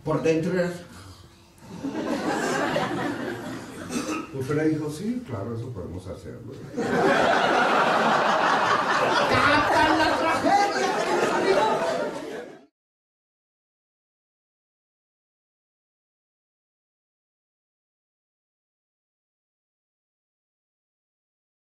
Por dentro eras... Pues Fred dijo, sí, claro, eso podemos hacerlo.